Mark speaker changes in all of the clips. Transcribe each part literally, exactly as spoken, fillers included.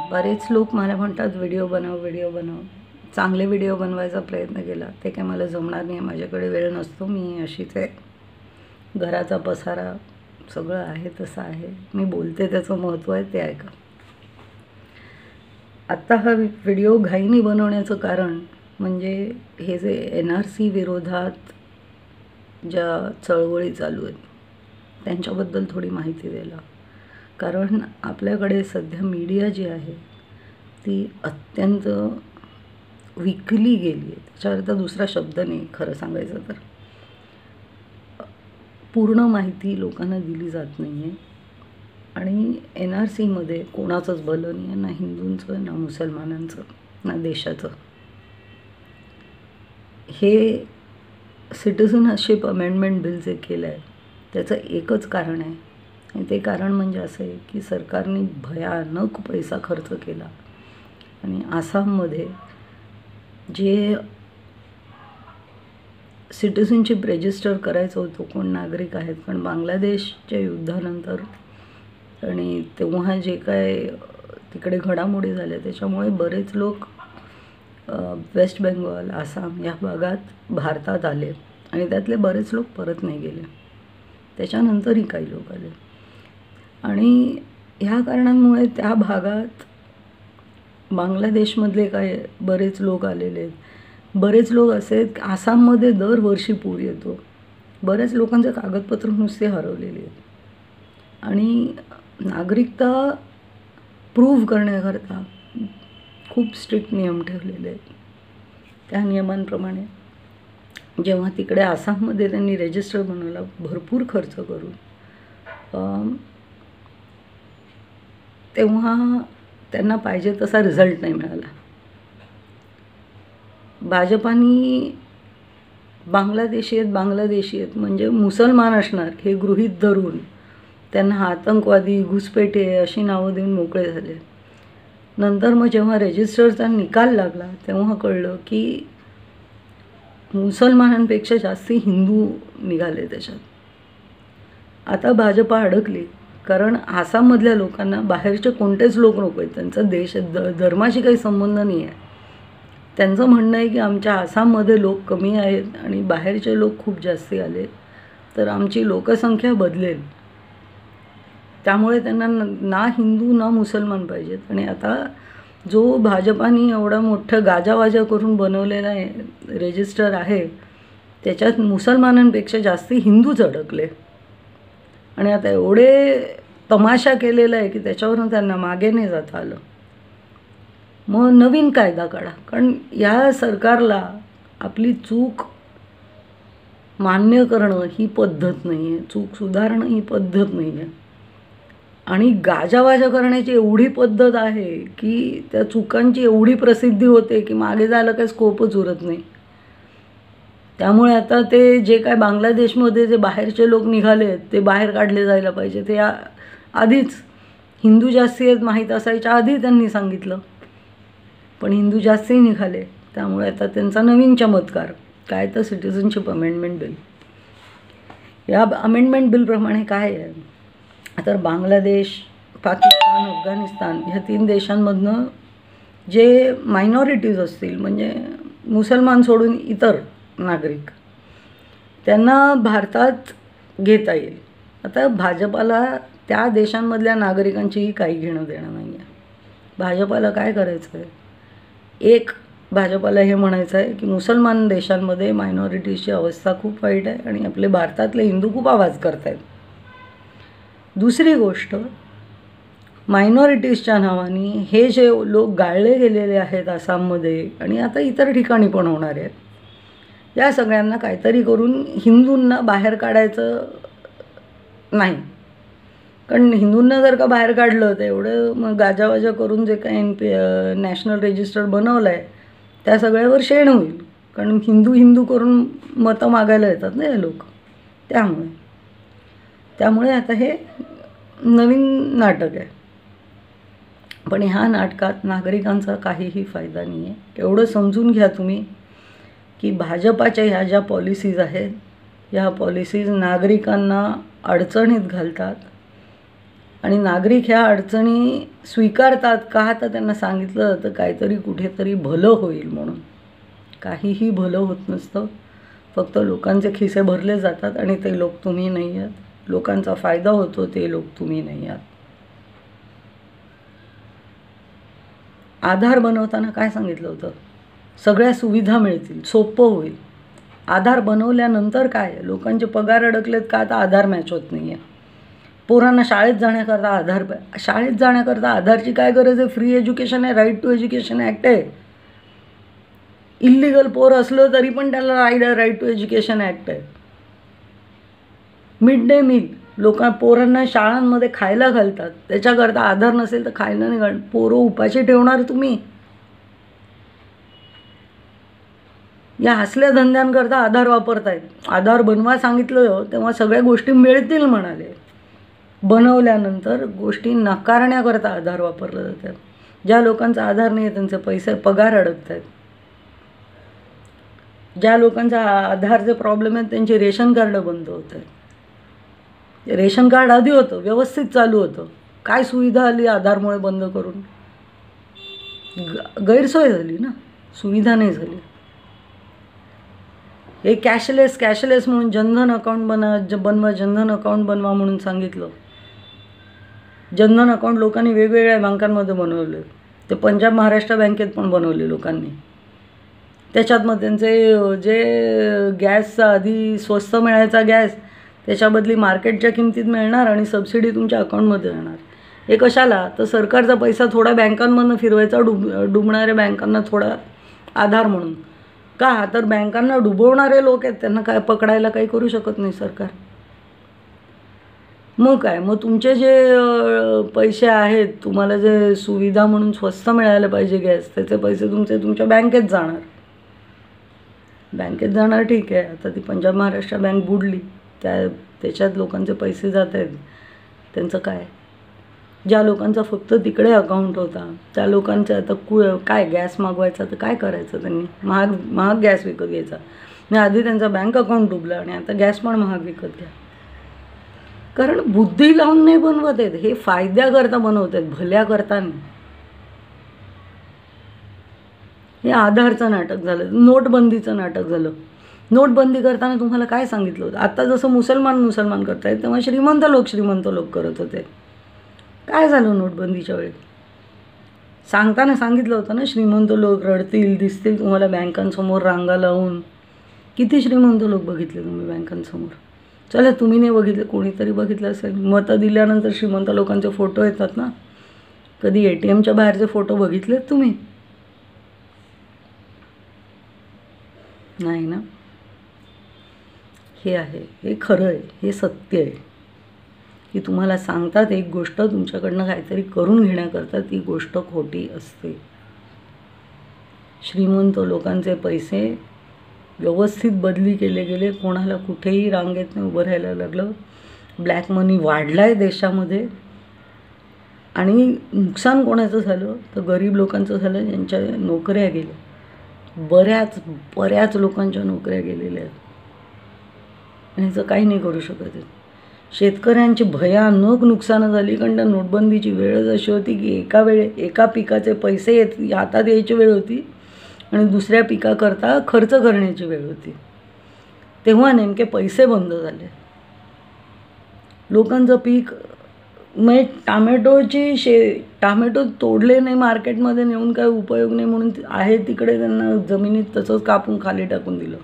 Speaker 1: बरेच लोक मला म्हणतात व्हिडिओ बनव व्हिडिओ बनव. चांगले व्हिडिओ बनवायचा प्रयत्न केला, ते काय मला जमणार नाही, माझ्याकडे वेळ नसतो. मी अशीच आहे, घराचा पसारा सगळं आहे तसं आहे. मी बोलते त्याचं महत्त्व आहे ते ऐका. आत्ता हा व्हिडिओ घाईने बनवण्याचं कारण म्हणजे हे जे एन आर सी विरोधात ज्या चळवळी चालू आहेत त्यांच्याबद्दल थोडी माहिती द्यायला. कारण आपल्याकडे सध्या मीडिया जी आहे ती अत्यंत विकली गेली आहे. त्याच्यावर दुसरा शब्द नाही खरं सांगायचं तर. पूर्ण माहिती लोकांना दिली जात नाही आहे. आणि एन आर सीमध्ये कोणाचंच भलं नाही आहे, ना हिंदूंचं ना मुसलमानांचं ना देशाचं. हे सिटिझनशिप अमेंडमेंट बिल जे केलं आहे त्याचं एकच कारण आहे, आणि ते कारण म्हणजे असं आहे की सरकारने भयानक पैसा खर्च केला आणि आसाममध्ये जे सिटिझनशिप रजिस्टर करायचं होतं कोण नागरिक आहेत, पण बांगलादेशच्या युद्धानंतर आणि तेव्हा जे काय तिकडे घडामोडी झाल्या त्याच्यामुळे बरेच लोक वेस्ट बेंगॉल आसाम या भागात भारतात आले आणि त्यातले बरेच लोक परत नाही गेले. त्याच्यानंतरही काही लोक आले आणि ह्या कारणांमुळे त्या भागात बांगलादेशमधले काय बरेच लोक आलेले आहेत. बरेच लोक असे आहेत आसाममध्ये दरवर्षी पूर येतो. बऱ्याच लोकांचे कागदपत्र नुसते हरवलेले आहेत आणि नागरिकता प्रूव्ह करण्याकरता खूप स्ट्रिक्ट नियम ठेवलेले आहेत. त्या नियमांप्रमाणे जेव्हा तिकडे आसाममध्ये त्यांनी रजिस्टर बनवला भरपूर खर्च करून, तेव्हा त्यांना पाहिजे तसा रिझल्ट नाही मिळाला. भाजपानी बांगलादेशी आहेत बांगलादेशी आहेत म्हणजे मुसलमान असणार हे गृहीत धरून त्यांना आतंकवादी घुसपेटे अशी नावं देऊन मोकळे झाले. नंतर मग जेव्हा रजिस्टरचा निकाल लागला तेव्हा कळलं की मुसलमानांपेक्षा जास्ती हिंदू निघाले त्याच्यात. आता भाजपा अडकली कारण आसाममधल्या लोकांना बाहेरचे कोणतेच लोक नको आहेत. त्यांचा देश द धर्माशी काही संबंध नाही आहे. त्यांचं म्हणणं आहे की आमच्या आसाममध्ये लोक कमी आहेत आणि बाहेरचे लोक खूप जास्ती आले तर आमची लोकसंख्या बदलेल. त्यामुळे त्यांना ना हिंदू ना मुसलमान पाहिजेत. आणि आता जो भाजपाने एवढा मोठं गाजावाजा करून बनवलेला आहे रजिस्टर आहे त्याच्यात मुसलमानांपेक्षा जास्ती हिंदूच अडकले आणि आता एवढे तमाशा केलेला आहे की त्याच्यावरून त्यांना मागे नाही जाता आलं. मग नवीन कायदा काढा, कारण या सरकारला आपली चूक मान्य करणं ही पद्धत नाही आहे, चूक सुधारणं ही पद्धत नाही आहे. आणि गाजावाजा करण्याची एवढी पद्धत आहे की त्या चुकांची एवढी प्रसिद्धी होते की मागे जायला काही स्कोपच उरत नाही. त्यामुळे आता ते जे काय बांगलादेशमध्ये जे बाहेरचे लोक निघाले आहेत ते बाहेर काढले जायला पाहिजे. ते आधीच हिंदू जास्ती आहेत माहीत असायच्या आधी त्यांनी सांगितलं, पण हिंदू जास्ती निघाले. त्यामुळे आता त्यांचा नवीन चमत्कार काय तर सिटिझनशिप अमेंडमेंट बिल. या अमेंडमेंट बिलप्रमाणे काय आहे तर बांगलादेश पाकिस्तान अफगाणिस्तान ह्या तीन देशांमधनं जे मायनॉरिटीज असतील म्हणजे मुसलमान सोडून इतर नागरिक त्यांना भारतात घेता येईल. आता भाजपाला त्या देशांमधल्या नागरिकांचीही काही घेणं देणं नाही आहे. भाजपाला काय करायचं आहे, एक भाजपाला हे म्हणायचं आहे की मुसलमान देशांमध्ये मायनॉरिटीजची अवस्था खूप वाईट आहे आणि आपले भारतातले हिंदू खूप आवाज करत आहेत. दुसरी गोष्ट, मायनॉरिटीजच्या नावाने हे जे लोक गाळले गेलेले आहेत आसाममध्ये आणि आता इतर ठिकाणी पण होणार आहेत, या सगळ्यांना काहीतरी करून हिंदूंना बाहेर काढायचं नाही. कारण हिंदूंना जर का बाहेर काढलं तर एवढं मग गाजावाजा करून जे काही एन पी नॅशनल रजिस्टर बनवलं आहे त्या सगळ्यावर शेण होईल. कारण हिंदू हिंदू करून मतं मागायला येतात ना हे लोक. त्यामुळे त्यामुळे आता हे नवीन नाटक आहे. पण ह्या नाटकात नागरिकांचा काहीही फायदा नाही आहे. एवढं समजून घ्या तुम्ही की भाजपाच्या ह्या ज्या पॉलिसीज आहेत ह्या पॉलिसीज नागरिकांना अडचणीत घालतात आणि नागरिक ह्या अडचणी स्वीकारतात का, तर त्यांना सांगितलं जातं काहीतरी कुठेतरी भलं होईल म्हणून. काहीही भलं होत नसतं, फक्त लोकांचे खिसे भरले जातात आणि ते लोक तुम्ही नाही आहात. लोकांचा फायदा होतो ते लोक तुम्ही नाही आहात. आधार बनवताना काय सांगितलं होतं? सगळ्या सुविधा मिळतील, सोपं होईल. आधार बनवल्यानंतर काय, लोकांचे पगार अडकलेत का, आता आधार मॅच होत नाही आहे. पोरांना शाळेत जाण्याकरता आधार, शाळेत जाण्याकरता आधारची काय गरज आहे? फ्री एज्युकेशन आहे, राईट टू एज्युकेशन ॲक्ट आहे. इल्लिगल पोर असलं तरी पण त्याला right right to education act आहे. मिड डे मील, लोकां पोरांना शाळांमध्ये खायला घालतात, त्याच्याकरता आधार नसेल तर खायला नाही घाल. पोरं उपाशी ठेवणार तुम्ही? या असल्या धंद्यांकरता आधार वापरतायत. आधार बनवा सांगितलं तेव्हा सगळ्या गोष्टी मिळतील म्हणाले. बनवल्यानंतर गोष्टी नाकारण्याकरता आधार वापरलं जातात. ज्या लोकांचा आधार नाही आहे त्यांचे पैसे पगार अडकत आहेत. ज्या लोकांचा आधारचे प्रॉब्लेम आहेत त्यांचे रेशन कार्ड बंद होत आहेत. रेशन कार्ड आधी होतं, व्यवस्थित चालू होतं. काय सुविधा आली आधारमुळे बंद करून? गैरसोय झाली ना, सुविधा नाही झाली. हे कॅशलेस कॅशलेस म्हणून जनधन अकाउंट बना बनवा जनधन अकाउंट बनवा म्हणून सांगितलं. जनधन अकाउंट लोकांनी वेगवेगळ्या बँकांमध्ये बनवले. ते पंजाब महाराष्ट्र बँकेत पण बनवले लोकांनी. त्याच्यात मग त्यांचे जे गॅसचा आधी स्वस्त मिळायचा गॅस त्याच्याबदली मार्केटच्या किमतीत मिळणार आणि सबसिडी तुमच्या अकाउंटमध्ये येणार. हे कशाला? तर सरकारचा पैसा थोडा बँकांमधून फिरवायचा, डुब डुबणाऱ्या बँकांना थोडा आधार म्हणून. का? तर बँकांना डुबवणारे लोक आहेत, त्यांना काय पकडायला काही करू शकत नाही सरकार. मग काय, मग तुमचे जे पैसे आहेत, तुम्हाला जे सुविधा म्हणून स्वस्त मिळायला पाहिजे गॅस, त्याचे पैसे तुमचे तुमच्या बँकेत जाणार. बँकेत जाणार ठीक आहे. आता ती पंजाब महाराष्ट्र बँक बुडली, त्या त्याच्यात लोकांचे पैसे जात आहेत, त्यांचं काय? ज्या लोकांचा फक्त तिकडे अकाउंट होता त्या लोकांचं आता कु काय गॅस मागवायचा तर काय करायचं त्यांनी? महाग महाग गॅस विकत घ्यायचा. आणि आधी त्यांचा बँक अकाउंट डुबला आणि आता गॅस पण महाग विकत घ्या. कारण बुद्धी लावून नाही बनवत आहेत, हे फायद्याकरता बनवत आहेत, भल्याकरता नाही. हे आधारचं नाटक झालं, नोटबंदीचं नाटक झालं. नोटबंदी करताना तुम्हाला काय सांगितलं होतं? आता जसं मुसलमान मुसलमान करतायत तेव्हा श्रीमंत लोक श्रीमंत लोक करत होते. काय झालं नोटबंदीच्या वेळी? सांगताना सांगितलं होतं ना, श्रीमंत लोक रडतील, दिसतील तुम्हाला बँकांसमोर रांगा लावून. किती श्रीमंत लोक बघितले तुम्ही बँकांसमोर? चला तुम्ही नाही बघितले, कोणीतरी बघितलं असेल. मतं दिल्यानंतर श्रीमंत लोकांचे फोटो येतात ना, कधी ए टी एमच्या बाहेरचे फोटो बघितलेत तुम्ही? नाही ना. हे आहे, हे खरं आहे, हे सत्य आहे की तुम्हाला सांगतात एक गोष्ट, तुमच्याकडनं काहीतरी करून घेण्याकरता ती गोष्ट खोटी असते. श्रीमंत लोकांचे पैसे व्यवस्थित बदली केले गेले, कोणाला कुठेही रांगेत नाही उभं राहायला लागलं. ब्लॅक मनी वाढला आहे देशामध्ये. आणि नुकसान कोणाचं झालं तर गरीब लोकांचं झालं, ज्यांच्या नोकऱ्या गेल्या. बऱ्याच बऱ्याच लोकांच्या नोकऱ्या गेलेल्या आहेत आणि ह्याचं काही नाही करू शकत आहेत. शेतकऱ्यांची भयानक नुकसानं झाली, कारण त्या नोटबंदीची वेळच अशी होती की एका वेळे एका पिकाचे पैसे येत हातात यायची वेळ होती आणि दुसऱ्या पिकाकरता खर्च करण्याची वेळ होती. तेव्हा नेमके पैसे बंद झाले. लोकांचं पीक मग टामॅटोची शे टामॅटो तोडले नाही मार्केटमध्ये नेऊन काय उपयोग नाही म्हणून आहे तिकडे त्यांना जमिनीत तसंच कापून खाली टाकून दिलं.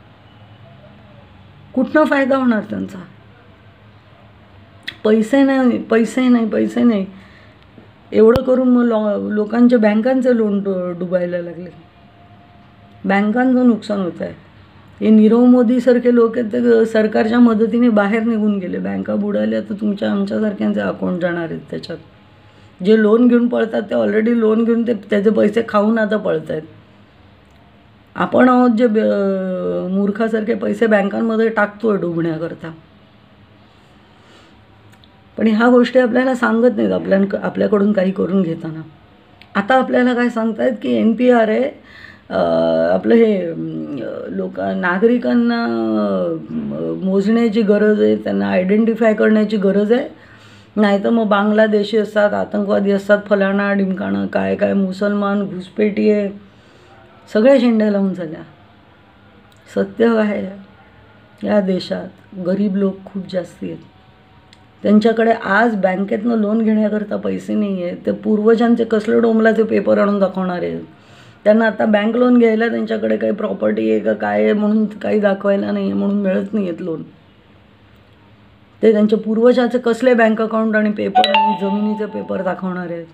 Speaker 1: कुठनं फायदा होणार त्यांचा? पैसे नाही पैसे नाही पैसे नाही एवढं करून मग लो लोकांच्या बँकांचे लोन डुबायला लागले. बँकांचं नुकसान होत आहे. हे नीरव मोदीसारखे लोक आहेत ते सरकारच्या मदतीने बाहेर निघून गेले. बँका बुडाल्या तर तुमच्या आमच्यासारख्यांचे अकाउंट जाणार आहेत त्याच्यात. जे लोन घेऊन पळतात ते ऑलरेडी लोन घेऊन ते त्याचे पैसे खाऊन आता पळत आहेत. आपण आहोत जे मूर्खासारखे पैसे बँकांमध्ये टाकतोय डुबण्याकरता. पण ह्या गोष्टी आपल्याला सांगत नाहीत आपल्या आपल्याकडून काही करून घेताना. आता आपल्याला काय सांगतायत की एन पी आर आहे आपलं, हे लोक नागरिकांना मोजण्याची गरज आहे, त्यांना आयडेंटिफाय करण्याची गरज आहे नाही तर मग बांगलादेशी असतात, आतंकवादी असतात, फलाणा डिमकाणं काय काय, मुसलमान घुसपेटी आहे, सगळ्या शेंड्या लावून झाल्या. सत्य काय आहे, या देशात गरीब लोक खूप जास्ती आहेत. त्यांच्याकडे आज बँकेतनं लोन घेण्याकरता पैसे नाही आहेत. ते पूर्वजांचे कसले डोंबलाचे पेपर आणून दाखवणार आहेत. त्यांना आता बँक लोन घ्यायला त्यांच्याकडे काही प्रॉपर्टी आहे का काय आहे म्हणून काही दाखवायला नाही आहे, म्हणून मिळत नाही आहेत लोन. ते त्यांच्या पूर्वजाचे कसले बँक अकाउंट आणि पेपर आणि जमिनीचे पेपर दाखवणार आहेत.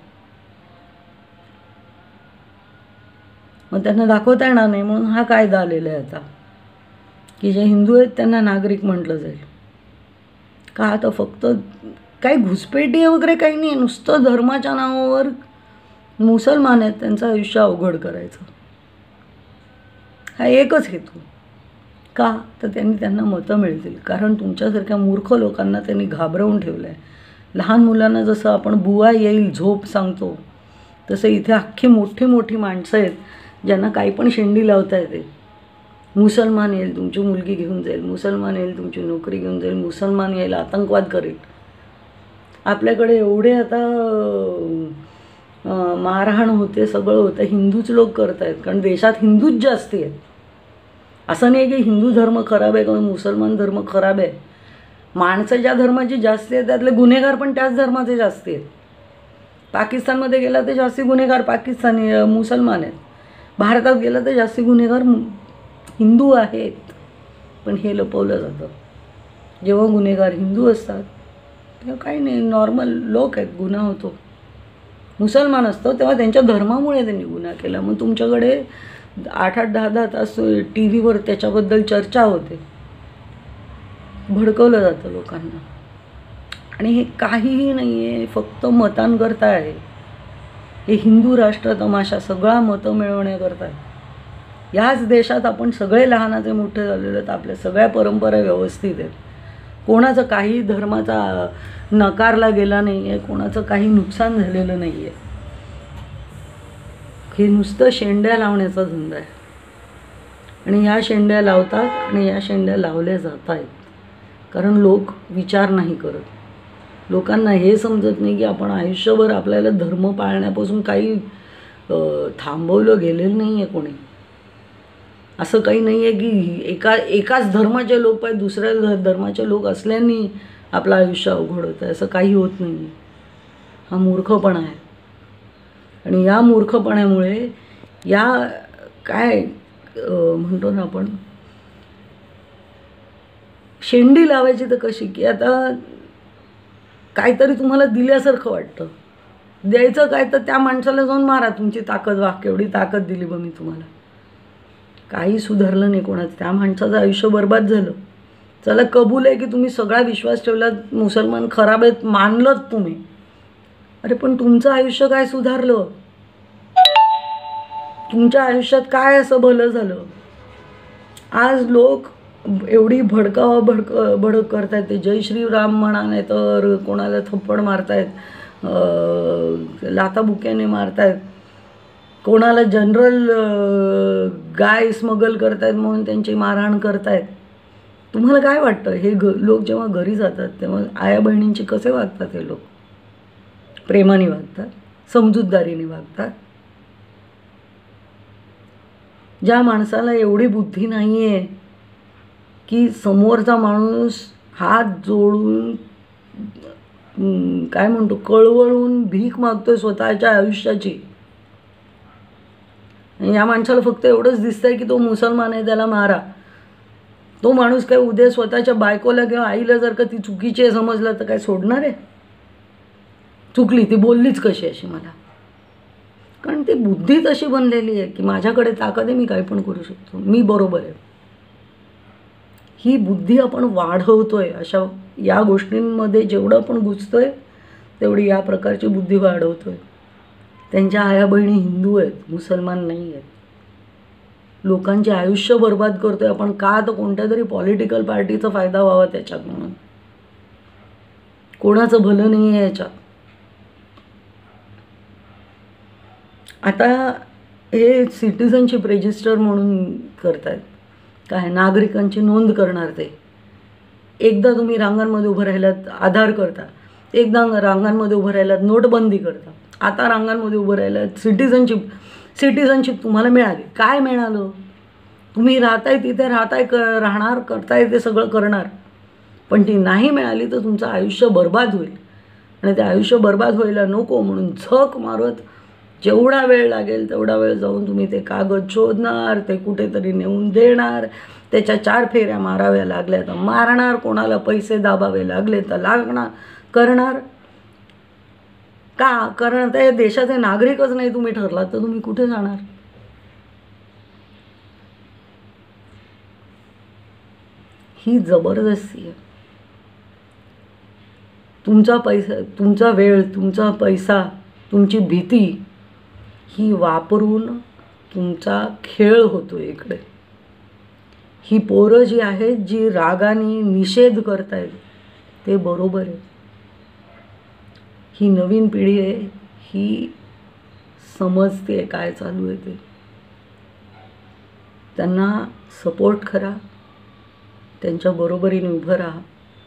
Speaker 1: मग त्यांना दाखवता येणार नाही, म्हणून हा कायदा आलेला आहे आता की जे हिंदू आहेत त्यांना नागरिक म्हटलं जाईल. का आता फक्त काही घुसपेटी वगैरे काही नाही, नुसतं धर्माच्या नावावर मुसलमान आहेत त्यांचं आयुष्य अवघड करायचं, हा एकच हेतू. का तर त्यांनी त्यांना मतं मिळतील. कारण तुमच्यासारख्या मूर्ख लोकांना त्यांनी घाबरवून ठेवलं आहे. लहान मुलांना जसं आपण बुवा येईल झोप सांगतो, तसं इथे अख्खी मोठी मोठी माणसं आहेत ज्यांना काही पण शेंडी लावता येते. मुसलमान येईल तुमची मुलगी घेऊन जाईल, मुसलमान येईल तुमची नोकरी घेऊन जाईल, मुसलमान येईल आतंकवाद करेल. आपल्याकडे एवढे आता मारहाण होते, सगळं होतं, हिंदूच लोक करत आहेत. कारण देशात हिंदूच जास्ती आहेत. असं नाही की हिंदू धर्म खराब आहे किंवा मुसलमान धर्म खराब आहे. माणसं ज्या धर्माची जास्ती आहेत त्यातले गुन्हेगार पण त्याच धर्माचे जास्ती आहेत. पाकिस्तानमध्ये गेला तर जास्ती गुन्हेगार पाकिस्तानी मुसलमान आहेत. भारतात गेला तर जास्ती गुन्हेगार हिंदू आहेत. पण हे लपवलं जातं. जेव्हा गुन्हेगार हिंदू असतात तेव्हा काही नाही, नॉर्मल लोक आहेत, गुन्हा होतो. मुसलमान असतो तेव्हा त्यांच्या धर्मामुळे त्यांनी गुन्हा केला. मग तुमच्याकडे आठ आठ दहा दहा तास टी व्हीवर त्याच्याबद्दल चर्चा होते, भडकवलं जातं लोकांना. आणि हे काहीही नाही आहे, फक्त मतांकरता आहे. हे हिंदू राष्ट्र तमाशा सगळा मतं मिळवण्याकरता आहे. याच देशात आपण सगळे लहानाचे मोठे झालेले आहेत, आपल्या सगळ्या परंपरा व्यवस्थित आहेत. कोणाचं काही धर्माचा नकारला गेला नाही आहे, कोणाचं काही नुकसान झालेलं नाही आहे. हे नुसतं शेंड्या लावण्याचा धंदा आहे. आणि ह्या शेंड्या लावतात आणि या शेंड्या लावल्या जात आहेत. कारण लोक विचार नाही करत. लोकांना हे समजत नाही की आपण आयुष्यभर आपल्याला धर्म पाळण्यापासून काही थांबवलं गेलेलं नाही आहे कोणी. असं काही नाही आहे की एका एकाच धर्माचे लोक पाहिजे दुसऱ्या धर्माचे लोक असल्याने आपलं आयुष्य अवघड होतं आहे, असं काही होत नाही आहे. हा मूर्खपणा आहे. आणि या मूर्खपणामुळे या काय म्हणतो ना आपण, शेंडी लावायची तर कशी की आता काहीतरी तुम्हाला दिल्यासारखं वाटतं, द्यायचं काय तर त्या माणसाला जाऊन मारा, तुमची ताकद वाह केवढी ताकद दिली बा मी तुम्हाला. काही सुधारलं नाही कोणाचं, त्या माणसाचं आयुष्य बर्बाद झालं. चला कबूल आहे की तुम्ही सगळा विश्वास ठेवलात, मुसलमान खराब आहेत मानलं तुम्ही, अरे पण तुमचं आयुष्य काय सुधारलं? तुमच्या आयुष्यात काय असं भलं झालं? आज लोक एवढी भडकावा भडक भडक करतायत, ते जय श्रीराम म्हणा नाही तर कोणाला थप्पड मारतायत, लाथाबुक्याने मारतायत, कोणाला जनरल गाय स्मगल करतायत म्हणून त्यांची मारहाण करतायत. तुम्हाला काय वाटतं हे ग लोक जेव्हा घरी जातात तेव्हा आया बहिणींची कसे वागतात? हे लोक प्रेमाने वागतात, समजूतदारीने वागतात. ज्या माणसाला एवढी बुद्धी नाही आहे की समोरचा माणूस हात जोडून काय म्हणतो कळवळून भीक मागतोय स्वतःच्या आयुष्याची, या माणसाला फक्त एवढंच दिसतंय की तो मुसलमान आहे त्याला मारा. तो माणूस काय उद्या स्वतःच्या बायकोला किंवा आईला जर का ती चुकीची आहे समजलं तर काय सोडणार आहे? चुकली ती बोललीच कशी अशी मला, कारण ती बुद्धीच अशी बनलेली आहे की माझ्याकडे ताकद आहे, मी काही पण करू शकतो, मी बरोबर आहे. ही बुद्धी आपण वाढवतोय अशा या गोष्टींमध्ये, जेवढं आपण गुंततोय तेवढी या प्रकारची बुद्धी वाढवतोय. त्यांच्या आया बहिणी हिंदू आहेत, मुसलमान नाही आहेत. लोकांचे आयुष्य बर्बाद करतोय आपण, का तर कोणत्या तरी पॉलिटिकल पार्टीचा फायदा व्हावा त्याच्यात म्हणून. कोणाचं भलं नाही आहे याच्यात. आता हे सिटिझनशिप रजिस्टर म्हणून करतायत, काय नागरिकांची नोंद करणार. ते एकदा तुम्ही रांगांमध्ये उभं राहिलात, आधार करता, एकदा रांगांमध्ये उभं राहिला नोटबंदी करता, आता रांगांमध्ये उभं राहिला सिटिझनशिप सिटिझनशिप तुम्हाला मिळाली. काय मिळालं? तुम्ही राहताय तिथे राहताय क राहणार करताय ते सगळं करणार, पण ती नाही मिळाली तर तुमचं आयुष्य बर्बाद होईल. आणि ते आयुष्य बर्बाद व्हायला नको म्हणून झक मारत जेवढा वेळ लागेल तेवढा वेळ जाऊन तुम्ही ते कागद शोधणार, ते कुठेतरी नेऊन देणार, त्याच्या चार फेऱ्या माराव्या लागल्या तर मारणार, कोणाला पैसे दाबावे लागले तर लागणार करणार. का? कारण ते देशाचे नागरिकच नाही तुम्ही ठरलात तर तुम्ही कुठे जाणार? ही जबरदस्ती आहे. तुमचा पैसा, तुमचा वेळ, तुमचा पैसा, तुमची भीती ही वापरून तुमचा खेळ होतो इकडे. ही पोरं जी आहेत जी रागाने निषेध करतायत ते बरोबर आहे. ही नवीन पिढी आहे, ही समजते काय चालू आहे ते. त्यांना सपोर्ट करा, त्यांच्या बरोबरीने उभं राहा.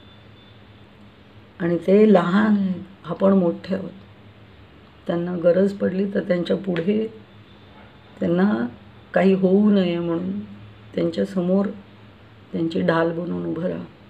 Speaker 1: आणि ते लहान आहेत, आपण मोठे आहोत. त्यांना गरज पडली तर त्यांच्या पुढे त्यांना काही होऊ नये म्हणून त्यांच्यासमोर त्यांची ढाल बनवून उभं राहा.